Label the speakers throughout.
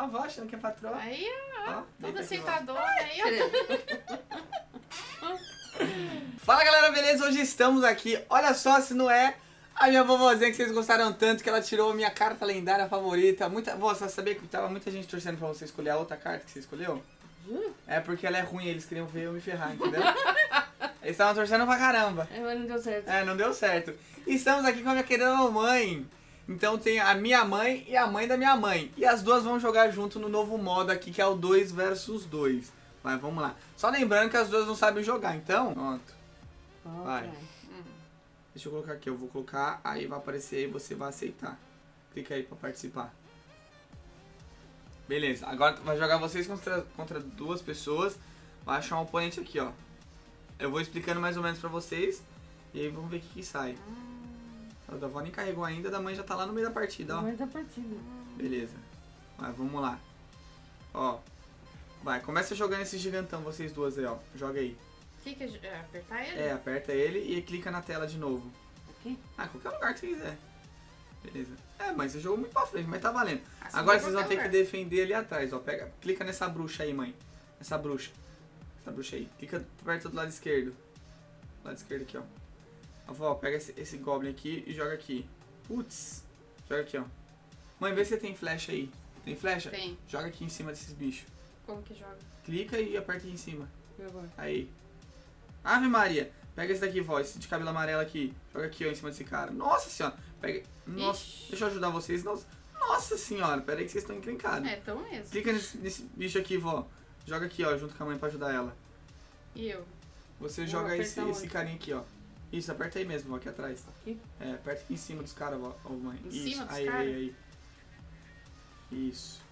Speaker 1: Ó, vó, achando que é patroa.
Speaker 2: Aí, ó. Toda
Speaker 1: deita aqui,
Speaker 2: aceitadora. Aí, ó.
Speaker 1: Fala, galera, beleza? Hoje estamos aqui. Olha só se não é a minha vovozinha que vocês gostaram tanto que ela tirou a minha carta lendária favorita. Vó, você sabia que tava muita gente torcendo pra você escolher a outra carta que você escolheu? É porque ela é ruim, eles queriam ver eu me ferrar, entendeu? Eles estavam torcendo pra caramba.
Speaker 3: Mas não deu certo.
Speaker 1: É, não deu certo. E estamos aqui com a minha querida mamãe. Então tem a minha mãe e a mãe da minha mãe. E as duas vão jogar junto no novo modo aqui, que é o 2 versus 2. Vai, vamos lá. Só lembrando que as duas não sabem jogar, então... Pronto. Vai. Deixa eu colocar aqui, eu vou colocar, aí vai aparecer e você vai aceitar. Clica aí pra participar. Beleza, agora vai jogar vocês contra duas pessoas. Vai achar um oponente aqui, ó. Eu vou explicando mais ou menos pra vocês. E aí vamos ver o que sai. A da avó nem carregou ainda, a da mãe já tá lá no meio da partida, ó.
Speaker 3: No meio da partida.
Speaker 1: Beleza. Vai, vamos lá. Ó. Vai, começa jogando esse gigantão, vocês duas aí, ó. Joga aí.
Speaker 2: O que é? Apertar ele?
Speaker 1: É, aperta ele e clica na tela de novo.
Speaker 3: Aqui?
Speaker 1: Ah, qualquer lugar que você quiser. Beleza. É, mas você jogou muito pra frente, mas tá valendo.
Speaker 2: Assim
Speaker 1: Agora
Speaker 2: em
Speaker 1: vocês vão
Speaker 2: qualquer
Speaker 1: ter que
Speaker 2: lugar.
Speaker 1: defender ali atrás, ó. Clica nessa bruxa aí, mãe. Essa bruxa. Essa bruxa aí. Clica perto do lado esquerdo. Do lado esquerdo aqui, ó. Avó, pega esse goblin aqui e joga aqui. Putz. Joga aqui, ó. Mãe, vê se você tem flecha aí. Tem flecha?
Speaker 2: Tem.
Speaker 1: Joga aqui em cima desses bichos.
Speaker 2: Como que joga?
Speaker 1: Clica e aperta aqui em cima.
Speaker 3: E agora?
Speaker 1: Aí. Ave Maria. Pega esse daqui, vó. Esse de cabelo amarelo aqui. Joga aqui, ó, em cima desse cara. Nossa senhora. Pega. Nossa.
Speaker 2: Ixi.
Speaker 1: Deixa eu ajudar vocês. Nossa senhora. Pera aí que vocês estão encrencados.
Speaker 2: É, tão mesmo.
Speaker 1: Clica nesse bicho aqui, vó. Joga aqui, ó, junto com a mãe pra ajudar ela.
Speaker 2: E eu?
Speaker 1: Você
Speaker 3: Vou
Speaker 1: joga
Speaker 3: apertar
Speaker 1: esse
Speaker 3: onde?
Speaker 1: carinha aqui, ó. Isso, aperta aí mesmo, vó, aqui atrás.
Speaker 3: Aqui?
Speaker 1: É, aperta aqui em cima dos caras, vó, ó, mãe.
Speaker 2: Em
Speaker 1: Isso.
Speaker 2: cima dos
Speaker 1: aí,
Speaker 2: cara?
Speaker 1: aí. Isso.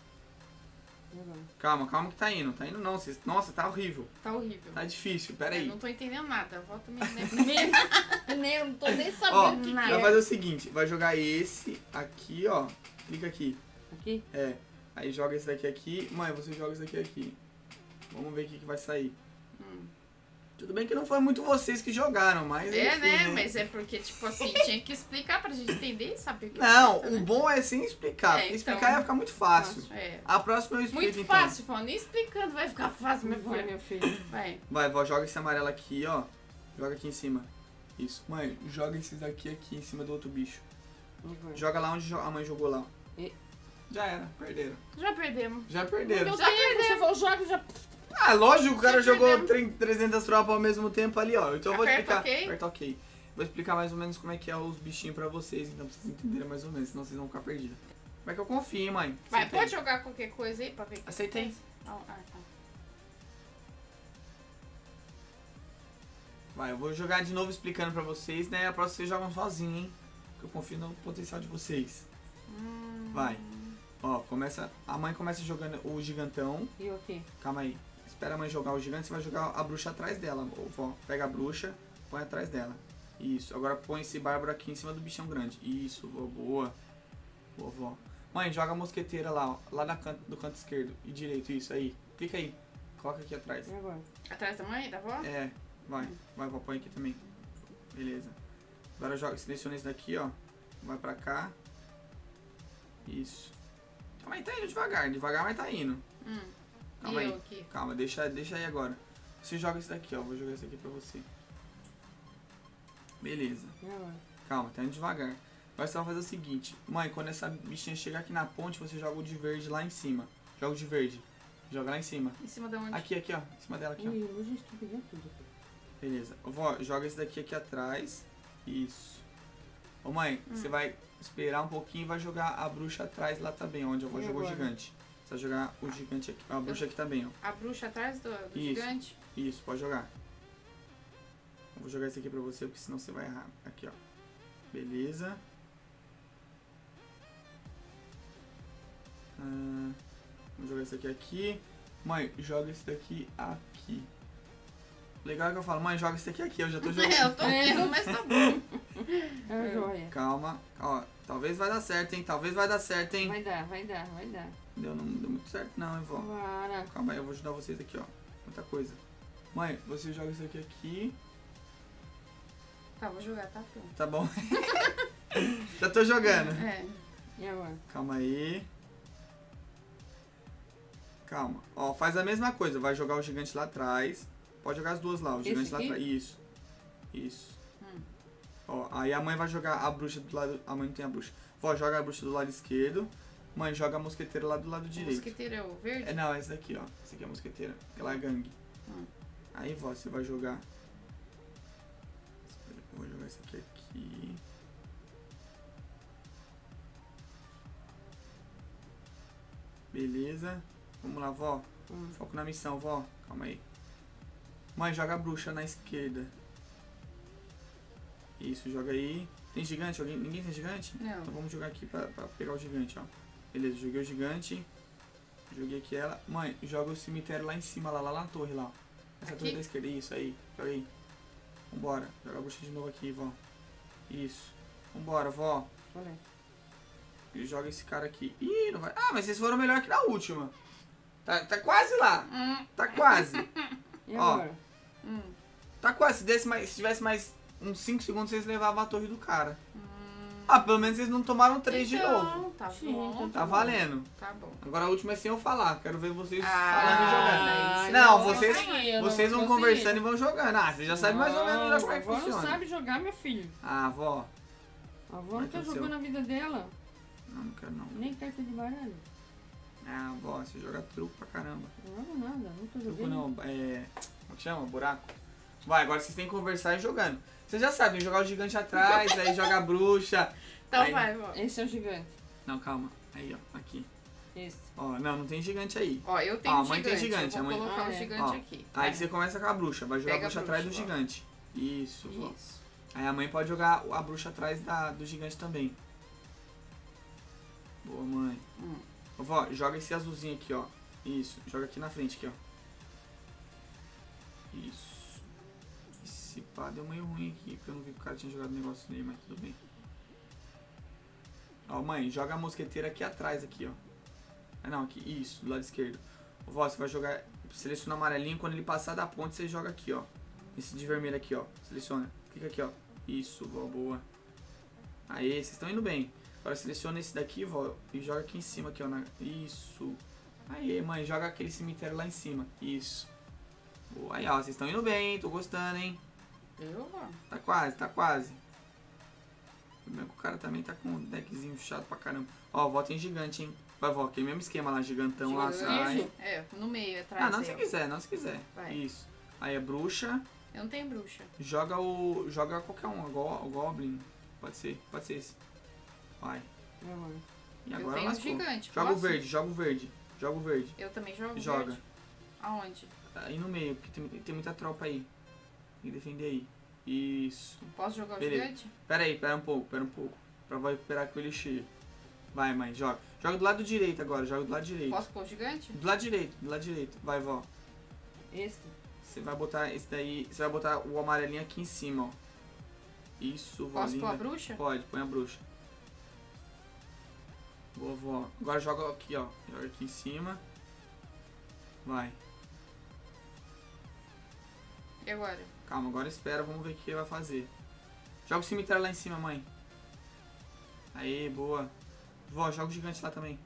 Speaker 3: E agora?
Speaker 1: Calma que tá indo. Tá indo não. Nossa, tá horrível.
Speaker 2: Tá horrível.
Speaker 1: Tá difícil, pera aí.
Speaker 2: Não tô entendendo nada. Volta me
Speaker 3: Nem, não tô nem
Speaker 1: Ó,
Speaker 3: sabendo o que
Speaker 1: vai
Speaker 3: que é.
Speaker 1: fazer o seguinte, vai jogar esse aqui, ó. Clica aqui.
Speaker 3: Aqui?
Speaker 1: É. Aí joga esse daqui aqui. Mãe, você joga esse daqui aqui. Vamos ver o que vai sair. Tudo bem que não foi muito vocês que jogaram, mas
Speaker 2: É,
Speaker 1: enfim,
Speaker 2: né? Mas é porque, tipo assim, tinha que explicar pra gente entender e saber o que
Speaker 1: Não,
Speaker 2: é,
Speaker 1: o
Speaker 2: né?
Speaker 1: bom é sem explicar.
Speaker 2: É,
Speaker 1: Porque
Speaker 2: então-
Speaker 1: explicar ia ficar muito fácil.
Speaker 2: É.
Speaker 1: A próxima eu explico,
Speaker 2: Muito
Speaker 1: então.
Speaker 2: fácil, falando. Nem explicando vai ficar fácil, meu
Speaker 3: Vai,
Speaker 2: filho.
Speaker 3: meu filho.
Speaker 2: Vai.
Speaker 1: Vai, vó, joga esse amarelo aqui, ó. Joga aqui em cima. Isso. Mãe, joga esses aqui em cima do outro bicho.
Speaker 3: E agora?
Speaker 1: Joga lá onde a mãe jogou lá. ó.
Speaker 3: E-
Speaker 1: Já era, perderam.
Speaker 2: Já perdemos.
Speaker 1: Já perderam.
Speaker 3: Meu tempo, você falou, joga, já...
Speaker 1: Ah, lógico, o cara
Speaker 2: Já
Speaker 1: jogou
Speaker 2: perdemos.
Speaker 1: 300 tropas ao mesmo tempo ali, ó. Então eu vou
Speaker 2: Aperta
Speaker 1: explicar.
Speaker 2: OK.
Speaker 1: Aperta OK. Vou explicar mais ou menos como é que é os bichinhos pra vocês, então pra vocês entenderem mais ou menos, senão vocês vão ficar perdidos. Como é que eu confio, hein, mãe?
Speaker 2: Vai,
Speaker 1: Aceitei.
Speaker 2: pode jogar qualquer coisa aí pra ver o que
Speaker 1: Aceitei.
Speaker 2: acontece? Ah, tá.
Speaker 1: Vai, eu vou jogar de novo explicando pra vocês, né? A próxima vocês jogam sozinho, hein? Porque eu confio no potencial de vocês. Vai. Ó, a mãe começa jogando o gigantão.
Speaker 3: E o quê?
Speaker 1: Calma aí. Espera a mãe jogar o gigante, você vai jogar a bruxa atrás dela. Ô, vó, pega a bruxa, põe atrás dela. Isso. Agora põe esse bárbaro aqui em cima do bichão grande. Isso, vó, boa. Boa, vó. Mãe, joga a mosqueteira lá, ó. Lá do canto esquerdo e direito. Isso aí. Clica aí. Coloca aqui atrás.
Speaker 3: E agora?
Speaker 2: Atrás da mãe, da avó?
Speaker 1: É, vai. Vai, vó, põe aqui também. Beleza. Agora joga, seleciona esse daqui, ó. Vai pra cá. Isso. Calma aí, tá indo devagar. Devagar, mas tá indo. Calma
Speaker 2: E
Speaker 1: aí.
Speaker 2: eu aqui?
Speaker 1: Calma, deixa aí agora. Você joga esse daqui, ó. Vou jogar esse aqui pra você. Beleza.
Speaker 3: E agora?
Speaker 1: Calma, tá indo devagar. Agora você vai fazer o seguinte. Mãe, quando essa bichinha chegar aqui na ponte, você joga o de verde lá em cima. Joga o de verde. Joga lá em cima.
Speaker 2: Em cima da onde?
Speaker 1: Aqui, ó. Em cima dela aqui, ó.
Speaker 3: Ih, hoje eu estou pegando tudo aqui.
Speaker 1: Beleza. Vó, joga esse daqui atrás. Isso. Ô mãe, você vai esperar um pouquinho e vai jogar a bruxa atrás lá também, onde eu vou
Speaker 3: E
Speaker 1: jogar o
Speaker 3: agora?
Speaker 1: gigante. Você vai jogar o gigante aqui. A bruxa aqui também, ó.
Speaker 2: A bruxa atrás do
Speaker 1: Isso.
Speaker 2: gigante?
Speaker 1: Isso, pode jogar. Eu vou jogar esse aqui pra você, porque senão você vai errar. Aqui, ó. Beleza. Vamos jogar esse aqui. Mãe, joga esse daqui aqui. Legal é que eu falo, mãe, joga esse aqui. Eu já tô jogando.
Speaker 2: É, eu tô vendo, mas tá bom.
Speaker 3: É a joia.
Speaker 1: Calma. Ó, talvez vai dar certo, hein? Talvez vai dar certo, hein?
Speaker 3: Vai dar, vai dar, vai dar.
Speaker 1: Não deu muito certo não, hein, vó?
Speaker 3: Para.
Speaker 1: Calma aí, eu vou ajudar vocês aqui, ó. Muita coisa. Mãe, você joga isso aqui.
Speaker 2: Tá, vou jogar, tá, filho?
Speaker 1: Tá bom? Já tô jogando.
Speaker 2: É.
Speaker 3: E agora?
Speaker 1: Calma aí. Calma. Ó, faz a mesma coisa. Vai jogar o gigante lá atrás. Pode jogar as duas lá. O gigante lá
Speaker 3: aqui?
Speaker 1: atrás. Isso. Isso. Ó, aí a mãe vai jogar a bruxa do lado... A mãe não tem a bruxa. Vó, joga a bruxa do lado esquerdo. Mãe, joga a mosqueteira lá do lado
Speaker 2: O
Speaker 1: direito.
Speaker 2: mosqueteiro é o verde?
Speaker 1: É, não, essa daqui, ó. Essa aqui é a mosqueteira. Aquela é gangue. Aí, vó, você vai jogar... Eu vou jogar esse aqui. Beleza. Vamos lá, vó. Foco na missão, vó. Calma aí. Mãe, joga a bruxa na esquerda. Isso, joga aí. Tem gigante? Ninguém tem gigante?
Speaker 2: Não.
Speaker 1: Então vamos jogar aqui pra pegar o gigante, ó. Beleza, joguei o gigante. Joguei aqui ela. Mãe, joga o cemitério lá em cima, lá na torre, lá. Essa
Speaker 2: Aqui?
Speaker 1: torre da esquerda, isso aí. Joga aí. Vambora. Joga a bruxa de novo aqui, vó. Isso. Vambora, vó.
Speaker 3: Olha.
Speaker 1: E joga esse cara aqui. Ih, não vai. Ah, mas vocês foram melhor que na última. Tá quase lá. Tá quase.
Speaker 3: E
Speaker 1: Ó.
Speaker 3: agora?
Speaker 1: Tá quase. Se tivesse mais uns 5 segundos, vocês levavam a torre do cara. Ah, pelo menos vocês não tomaram 3 de novo.
Speaker 2: Tá
Speaker 3: Sim,
Speaker 2: bom.
Speaker 3: então
Speaker 1: Tá valendo.
Speaker 2: Tá bom.
Speaker 1: Agora a última é sem eu falar. Quero ver vocês falando e
Speaker 2: Ah,
Speaker 1: jogando.
Speaker 2: isso
Speaker 1: Não,
Speaker 2: não
Speaker 1: vocês,
Speaker 3: consegui, eu não
Speaker 1: vocês vão
Speaker 3: consegui.
Speaker 1: conversando e vão jogando. Ah, você já sabe mais ou menos já como é que
Speaker 3: A avó não
Speaker 1: funciona.
Speaker 3: sabe jogar, meu filho.
Speaker 1: Ah, vó.
Speaker 3: A avó
Speaker 1: Vai
Speaker 3: não tá
Speaker 1: que
Speaker 3: jogando a vida dela.
Speaker 1: Não quero não.
Speaker 3: Nem carta de baralho.
Speaker 1: Ah, vó, você joga truco pra caramba.
Speaker 3: Não jogo nada, não tô
Speaker 1: Truco
Speaker 3: jogando.
Speaker 1: não, como que chama? Buraco? Vai, agora vocês têm que conversar e jogando. Vocês já sabem, jogar o gigante atrás, aí joga a bruxa.
Speaker 2: Então
Speaker 1: Aí-
Speaker 2: vai, vó.
Speaker 3: Esse é o gigante.
Speaker 1: Não, calma. Aí, ó, aqui.
Speaker 3: Esse.
Speaker 1: Ó, não tem gigante aí.
Speaker 2: Ó, eu tenho
Speaker 1: Ó, a
Speaker 2: um
Speaker 1: mãe tem
Speaker 2: gigante.
Speaker 1: gigante,
Speaker 2: Eu
Speaker 1: a
Speaker 2: vou
Speaker 1: mãe-
Speaker 2: colocar
Speaker 3: Ah,
Speaker 2: o
Speaker 3: é.
Speaker 2: gigante
Speaker 1: Ó,
Speaker 2: aqui.
Speaker 1: Aí
Speaker 2: Vai.
Speaker 1: você começa com a bruxa, vai jogar
Speaker 2: Pega
Speaker 1: a bruxa
Speaker 2: a
Speaker 1: atrás do
Speaker 2: bruxa, ó.
Speaker 1: gigante. Isso, vó.
Speaker 2: Isso.
Speaker 1: Aí a mãe pode jogar a bruxa atrás do gigante também. Boa, mãe. Ô, vó, joga esse azulzinho aqui, ó. Isso, joga aqui na frente, aqui, ó. Isso. Esse pá deu meio ruim aqui, porque eu não vi que o cara tinha jogado negócio nele, mas tudo bem. Ó, mãe, joga a mosqueteira aqui atrás, aqui, ó. Ah, não, aqui, isso, do lado esquerdo. Ô, vó, você vai jogar, seleciona o amarelinho, quando ele passar da ponte, você joga aqui, ó. Esse de vermelho aqui, ó. Seleciona, clica aqui, ó. Isso, vó, boa. Aê, vocês estão indo bem. Agora seleciona esse daqui, vó, e joga aqui em cima, aqui, ó. Isso. Aê, mãe, joga aquele cemitério lá em cima. Isso. Boa. Aí, ó, vocês estão indo bem, hein? Tô gostando, hein?
Speaker 2: Eu, vó.
Speaker 1: Tá quase, tá quase. O problema é que o cara também tá com um deckzinho chato pra caramba. Ó, vó tem gigante, hein? Vai, vó, aquele mesmo esquema lá, gigantão lá, sai.
Speaker 2: Gigante? É, no meio, atrás.
Speaker 1: Ah, não se
Speaker 2: eu.
Speaker 1: quiser, não se quiser.
Speaker 2: Vai.
Speaker 1: Isso. Aí é bruxa.
Speaker 2: Eu não tenho bruxa.
Speaker 1: Joga qualquer um, o Goblin. Pode ser esse. Vai.
Speaker 3: E agora?
Speaker 1: E
Speaker 2: Eu
Speaker 1: agora
Speaker 2: tenho
Speaker 1: lascou.
Speaker 2: gigante.
Speaker 1: Joga o
Speaker 2: posso?
Speaker 1: verde, joga o verde. Joga o verde.
Speaker 2: Eu também jogo
Speaker 1: Joga.
Speaker 2: verde. Aonde?
Speaker 1: Aí no meio, porque tem muita tropa aí. Tem que defender aí. Isso.
Speaker 2: Posso jogar o
Speaker 1: Beleza.
Speaker 2: gigante?
Speaker 1: Pera um pouco. Pra vou recuperar com ele cheio. Vai, mãe, joga. Joga do lado direito agora, joga do lado direito.
Speaker 2: Posso pôr o gigante?
Speaker 1: Do lado direito. Vai, vó.
Speaker 3: Esse.
Speaker 1: Você vai botar esse daí. Você vai botar o amarelinho aqui em cima, ó. Isso, vó.
Speaker 2: Posso
Speaker 1: linda.
Speaker 2: pôr a bruxa?
Speaker 1: Pode, põe a bruxa. Boa, vó. Agora joga aqui, ó. Joga aqui em cima. Vai.
Speaker 2: E agora?
Speaker 1: Calma, agora espera, vamos ver o que ele vai fazer. Joga o cemitério lá em cima, mãe. Aê, boa. Vó, joga o gigante lá também.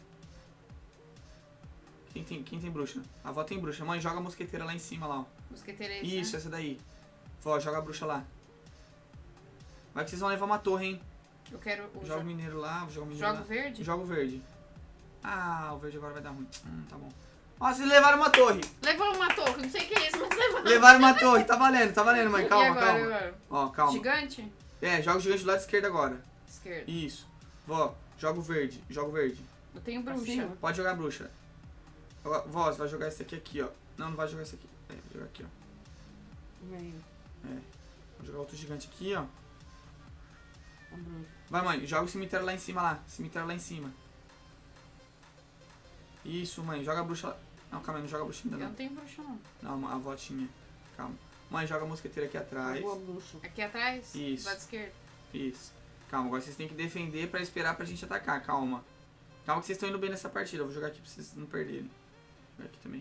Speaker 1: Quem tem bruxa? A vó tem bruxa. Mãe, joga a mosqueteira lá em cima, lá, ó.
Speaker 2: Mosqueteira é esse,
Speaker 1: Isso,
Speaker 2: né?
Speaker 1: essa daí. Vó, joga a bruxa lá. Vai que vocês vão levar uma torre, hein?
Speaker 2: Eu quero o
Speaker 1: Joga o mineiro lá, joga o mineiro
Speaker 2: Jogo
Speaker 1: lá.
Speaker 2: verde?
Speaker 1: Joga o verde. Ah, o verde agora vai dar ruim. Tá bom. Ó, vocês levaram uma torre.
Speaker 2: Levou uma torre, não sei o que é isso, mas levou.
Speaker 1: Levaram uma torre, tá valendo, mãe.
Speaker 2: E
Speaker 1: Calma,
Speaker 2: agora,
Speaker 1: calma.
Speaker 2: agora?
Speaker 1: Ó, calma.
Speaker 2: Gigante?
Speaker 1: É, joga o gigante do lado esquerdo agora.
Speaker 2: Esquerda.
Speaker 1: Isso. Vó, joga o verde.
Speaker 2: Eu tenho bruxa.
Speaker 3: Assim,
Speaker 1: Pode jogar a bruxa. Agora, vó, você vai jogar esse aqui, ó. Não vai jogar esse aqui. É, vai jogar aqui, ó.
Speaker 3: Meio.
Speaker 1: Vou jogar outro gigante aqui, ó.
Speaker 3: A bruxa.
Speaker 1: Vai, mãe, joga o cemitério lá em cima, lá. Cemitério lá em cima. Isso, mãe, joga a bruxa lá. Não, calma aí, não joga a bruxa ainda
Speaker 2: Eu
Speaker 1: não.
Speaker 2: não tenho bruxa, não.
Speaker 1: Não, a avó tinha. Calma. Mãe, joga a mosqueteira aqui atrás.
Speaker 3: Boa bruxa.
Speaker 2: Aqui atrás?
Speaker 1: Isso.
Speaker 2: Do lado esquerdo.
Speaker 1: Isso. Calma, agora vocês têm que defender pra esperar pra gente atacar. Calma. Calma que vocês estão indo bem nessa partida. Eu vou jogar aqui pra vocês não perderem. Vou jogar aqui também.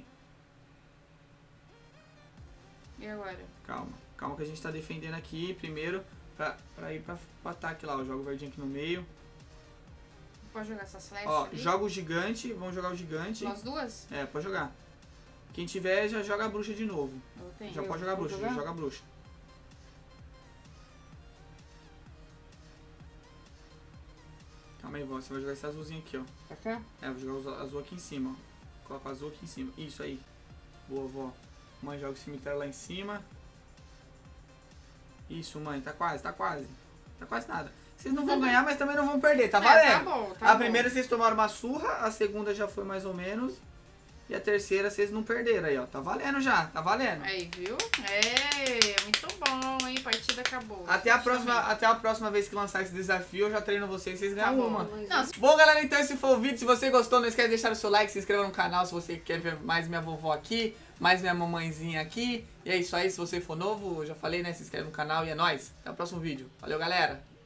Speaker 2: E agora?
Speaker 1: Calma. Calma que a gente tá defendendo aqui primeiro pra ir pro ataque lá. Eu jogo o verdinho aqui no meio.
Speaker 2: pode jogar essas flechas
Speaker 1: Ó,
Speaker 2: ali?
Speaker 1: joga o gigante, vamos jogar o gigante.
Speaker 2: Nós duas?
Speaker 1: É, pode jogar. Quem tiver já joga a bruxa de novo.
Speaker 2: Eu tenho.
Speaker 1: Já pode jogar a
Speaker 3: Vou
Speaker 1: bruxa,
Speaker 3: jogar?
Speaker 1: já joga a bruxa. Calma aí, vó, você vai jogar esse azulzinho aqui, ó.
Speaker 3: Pra cá?
Speaker 1: É, vou jogar o azul aqui em cima, ó. Coloca o azul aqui em cima. Isso aí. Boa, vó. Mãe, joga o cemitério lá em cima. Isso, mãe, tá quase, tá quase. Tá quase nada. Vocês não vão ganhar, mas também não vão perder, tá valendo?
Speaker 2: Tá bom, tá
Speaker 1: A
Speaker 2: bom.
Speaker 1: primeira vocês tomaram uma surra, a segunda já foi mais ou menos. E a terceira vocês não perderam aí, ó. Tá valendo já, tá valendo.
Speaker 2: Aí, viu? É, muito bom, hein? Partida acabou.
Speaker 1: Até a próxima vez que lançar esse desafio, eu já treino vocês, vocês ganham
Speaker 2: Tá bom.
Speaker 1: uma.
Speaker 2: Não,
Speaker 1: Bom, galera, então esse foi o vídeo. Se você gostou, não esquece de deixar o seu like, se inscreva no canal se você quer ver mais minha vovó aqui, mais minha mamãezinha aqui. E é isso aí, se você for novo, eu já falei, né? Se inscreve no canal e é nóis. Até o próximo vídeo. Valeu, galera!